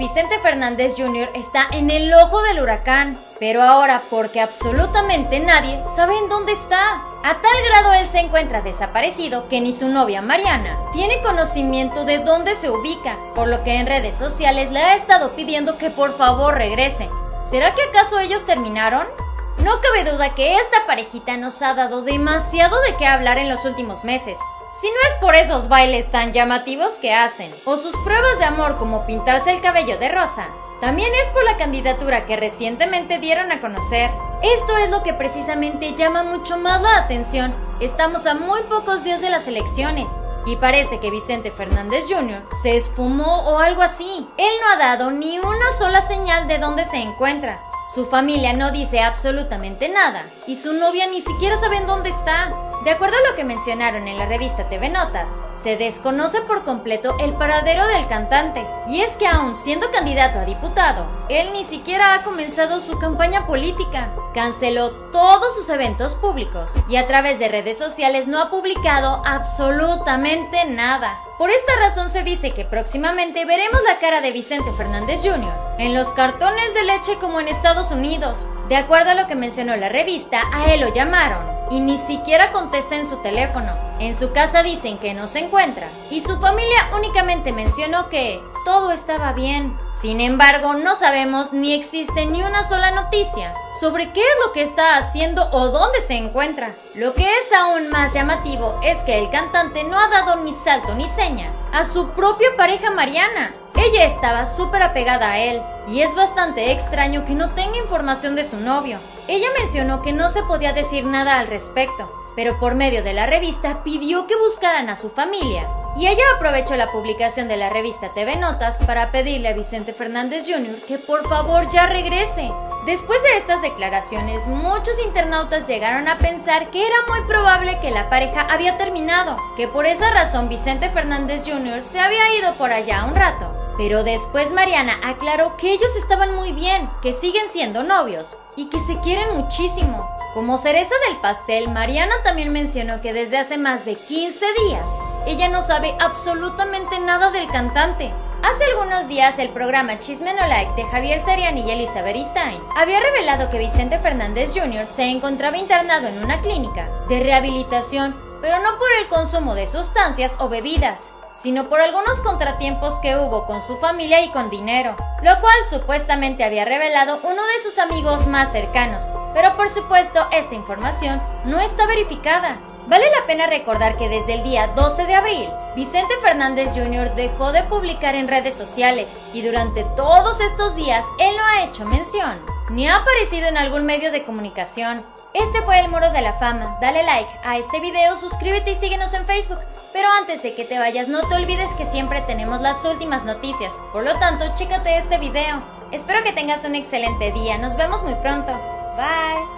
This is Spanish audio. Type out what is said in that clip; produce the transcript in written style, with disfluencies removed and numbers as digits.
Vicente Fernández Jr. está en el ojo del huracán, pero ahora porque absolutamente nadie sabe en dónde está. A tal grado él se encuentra desaparecido que ni su novia Mariana tiene conocimiento de dónde se ubica, por lo que en redes sociales le ha estado pidiendo que por favor regrese. ¿Será que acaso ellos terminaron? No cabe duda que esta parejita nos ha dado demasiado de qué hablar en los últimos meses. Si no es por esos bailes tan llamativos que hacen, o sus pruebas de amor como pintarse el cabello de rosa, también es por la candidatura que recientemente dieron a conocer. Esto es lo que precisamente llama mucho más la atención. Estamos a muy pocos días de las elecciones, y parece que Vicente Fernández Jr. se esfumó o algo así. Él no ha dado ni una sola señal de dónde se encuentra. Su familia no dice absolutamente nada, y su novia ni siquiera sabe en dónde está. De acuerdo a lo que mencionaron en la revista TV Notas, se desconoce por completo el paradero del cantante, y es que aún siendo candidato a diputado, él ni siquiera ha comenzado su campaña política. Canceló todos sus eventos públicos y a través de redes sociales no ha publicado absolutamente nada. Por esta razón se dice que próximamente veremos la cara de Vicente Fernández Jr. en los cartones de leche como en Estados Unidos. De acuerdo a lo que mencionó la revista, a él lo llamaron y ni siquiera contesta en su teléfono. En su casa dicen que no se encuentra y su familia únicamente mencionó que todo estaba bien. Sin embargo, no sabemos ni existe ni una sola noticia sobre qué es lo que está haciendo o dónde se encuentra. Lo que es aún más llamativo es que el cantante no ha dado ni salto ni seña a su propia pareja Mariana. Ella estaba súper apegada a él y es bastante extraño que no tenga información de su novio. Ella mencionó que no se podía decir nada al respecto, pero por medio de la revista pidió que buscaran a su familia. Y ella aprovechó la publicación de la revista TV Notas para pedirle a Vicente Fernández Jr. que por favor ya regrese. Después de estas declaraciones, muchos internautas llegaron a pensar que era muy probable que la pareja había terminado, que por esa razón Vicente Fernández Jr. se había ido por allá un rato. Pero después Mariana aclaró que ellos estaban muy bien, que siguen siendo novios y que se quieren muchísimo. Como cereza del pastel, Mariana también mencionó que desde hace más de 15 días ella no sabe absolutamente nada del cantante. Hace algunos días el programa Chisme No Like de Javier Seriani y Elizabeth Stein había revelado que Vicente Fernández Jr. se encontraba internado en una clínica de rehabilitación, pero no por el consumo de sustancias o bebidas, sino por algunos contratiempos que hubo con su familia y con dinero, lo cual supuestamente había revelado uno de sus amigos más cercanos, pero por supuesto esta información no está verificada. Vale la pena recordar que desde el día 12 de abril, Vicente Fernández Jr. dejó de publicar en redes sociales y durante todos estos días él no ha hecho mención, ni ha aparecido en algún medio de comunicación. Este fue el Muro de la Fama. Dale like a este video, suscríbete y síguenos en Facebook. Pero antes de que te vayas, no te olvides que siempre tenemos las últimas noticias. Por lo tanto, chécate este video. Espero que tengas un excelente día. Nos vemos muy pronto. Bye.